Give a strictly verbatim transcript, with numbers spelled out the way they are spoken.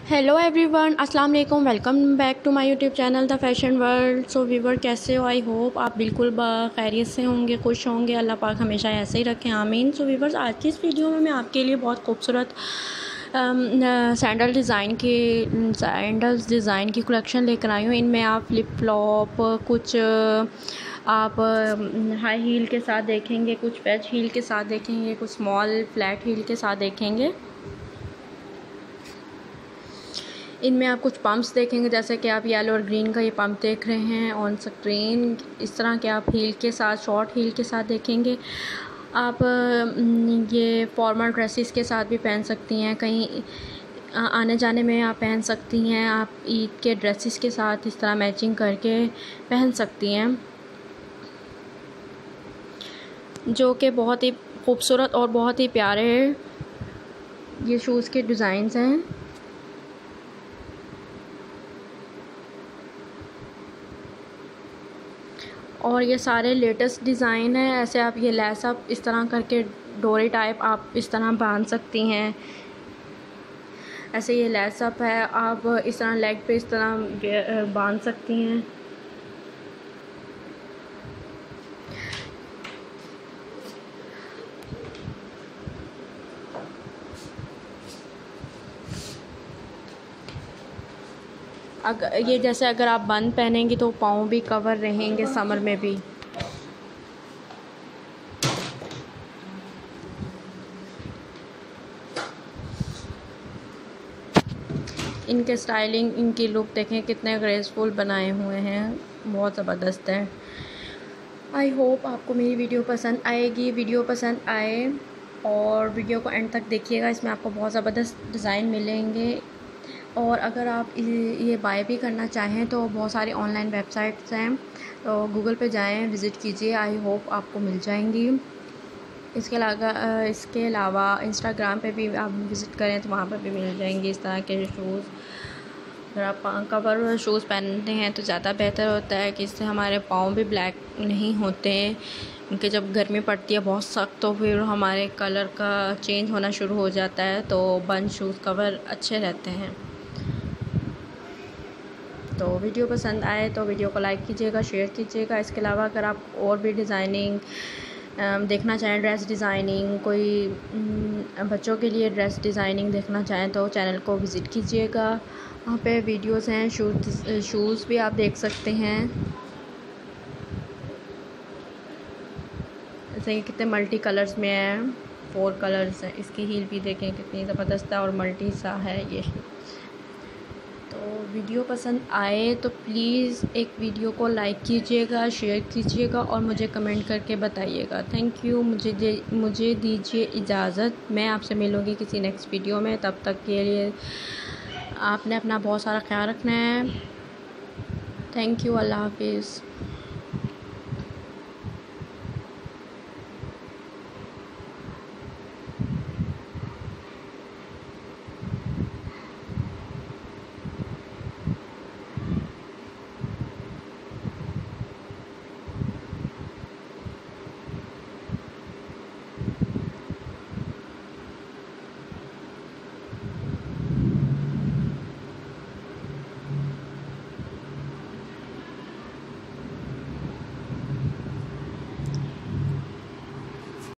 Hello everyone, अस्सलाम वालेकुम। Welcome back to my YouTube channel the fashion world. So viewer, कैसे हो? I hope आप बिल्कुल खैरियत से होंगे, खुश होंगे। अल्लाह पाक हमेशा ऐसे ही रखें, आमीन। सो व्यूवर्स, आज की इस वीडियो में मैं आपके लिए बहुत खूबसूरत सैंडल डिज़ाइन की सैंडल्स डिज़ाइन की कलेक्शन लेकर आई हूँ। इनमें आप फ्लिप फ्लॉप, कुछ आप हाई हील के साथ देखेंगे, कुछ वेज हील के साथ देखेंगे, कुछ स्मॉल फ्लैट हील के साथ देखेंगे। इनमें आप कुछ पम्प्स देखेंगे, जैसे कि आप येलो और ग्रीन का ये पम्प देख रहे हैं ऑन स्क्रीन। इस तरह के आप हील के साथ, शॉर्ट हील के साथ देखेंगे। आप ये फॉर्मल ड्रेसेस के साथ भी पहन सकती हैं, कहीं आने जाने में आप पहन सकती हैं। आप ईद के ड्रेसेस के साथ इस तरह मैचिंग करके पहन सकती हैं, जो कि बहुत ही खूबसूरत और बहुत ही प्यारे ये शूज़ के डिज़ाइंस हैं। और ये सारे लेटेस्ट डिज़ाइन है। ऐसे आप ये लेस अप इस तरह करके डोरी टाइप आप इस तरह बांध सकती हैं। ऐसे ये लेस अप है, आप इस तरह लेग पे इस तरह बांध सकती हैं। अगर ये जैसे अगर आप बंद पहनेंगी तो पाँव भी कवर रहेंगे समर में भी। इनके स्टाइलिंग, इनकी लुक देखें कितने ग्रेसफुल बनाए हुए हैं, बहुत ज़बरदस्त है। आई होप आपको मेरी वीडियो पसंद आएगी। वीडियो पसंद आए और वीडियो को एंड तक देखिएगा, इसमें आपको बहुत ज़बरदस्त डिज़ाइन मिलेंगे। और अगर आप ये बाय भी करना चाहें तो बहुत सारी ऑनलाइन वेबसाइट्स हैं, तो गूगल पे जाएं, विज़िट कीजिए, आई होप आपको मिल जाएंगी। इसके अलावा इसके अलावा इंस्टाग्राम पे भी आप विज़िट करें तो वहाँ पर भी मिल जाएंगे इस तरह के शूज़। अगर आप कवर शूज़ पहनते हैं तो ज़्यादा बेहतर होता है कि इससे हमारे पाँव भी ब्लैक नहीं होते, क्योंकि जब गर्मी पड़ती है बहुत सख्त तो फिर हमारे कलर का चेंज होना शुरू हो जाता है, तो बंद शूज़ कवर अच्छे रहते हैं। तो वीडियो पसंद आए तो वीडियो को लाइक कीजिएगा, शेयर कीजिएगा। इसके अलावा अगर आप और भी डिज़ाइनिंग देखना चाहें, ड्रेस डिज़ाइनिंग, कोई बच्चों के लिए ड्रेस डिज़ाइनिंग देखना चाहें तो चैनल को विज़िट कीजिएगा। वहाँ पे वीडियोस हैं, शूज़ शूज़ भी आप देख सकते हैं। जैसे कितने मल्टी कलर्स में है, फोर कलर्स हैं। इसकी हील भी देखें कितनी ज़बरदस्त है और मल्टी सा है ये। तो वीडियो पसंद आए तो प्लीज़ एक वीडियो को लाइक कीजिएगा, शेयर कीजिएगा और मुझे कमेंट करके बताइएगा। Thank you. मुझे दे मुझे दीजिए इजाज़त, मैं आपसे मिलूँगी किसी नेक्स्ट वीडियो में। तब तक के लिए आपने अपना बहुत सारा ख्याल रखना है। Thank you. अल्लाह हाफिज़।